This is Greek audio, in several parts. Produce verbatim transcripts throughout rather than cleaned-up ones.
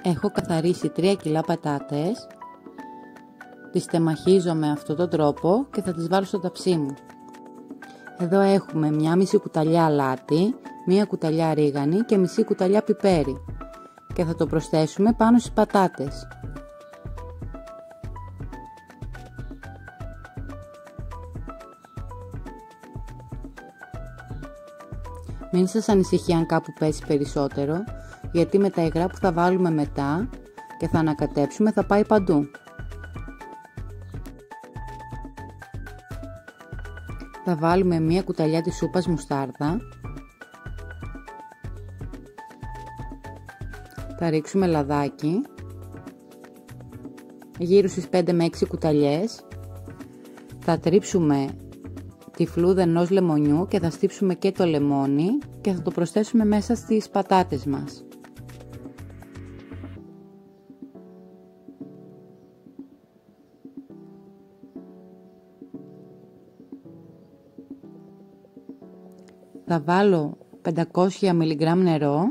Έχω καθαρίσει τρία κιλά πατάτες, τις τεμαχίζω με αυτόν τον τρόπο και θα τις βάλω στο ταψί μου. Εδώ έχουμε μία μισή κουταλιά αλάτι, μία κουταλιά ρίγανη και μισή κουταλιά πιπέρι και θα το προσθέσουμε πάνω στις πατάτες. Μην σας ανησυχεί αν κάπου πέσει περισσότερο, γιατί με τα υγρά που θα βάλουμε μετά και θα ανακατέψουμε θα πάει παντού. Θα βάλουμε μία κουταλιά της σούπας μουστάρδα. Θα ρίξουμε λαδάκι, γύρω στις πέντε με έξι κουταλιές. Θα τρίψουμε τη φλούδα ενός λεμονιού και θα στύψουμε και το λεμόνι και θα το προσθέσουμε μέσα στις πατάτες μας. Θα βάλω πεντακόσια μιλιγκράμμ νερό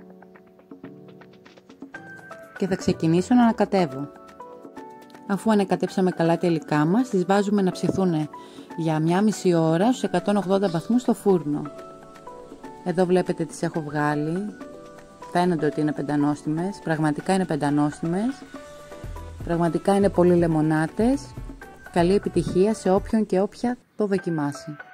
και θα ξεκινήσω να ανακατεύω. Αφού ανακατέψαμε καλά τα υλικά μας, τις βάζουμε να ψηθούν για μία μισή ώρα στους εκατόν ογδόντα βαθμούς στο φούρνο. Εδώ βλέπετε τις έχω βγάλει, φαίνονται ότι είναι πεντανόστιμες, πραγματικά είναι πεντανόστιμες, πραγματικά είναι πολύ λεμονάτες. Καλή επιτυχία σε όποιον και όποια το δοκιμάσει.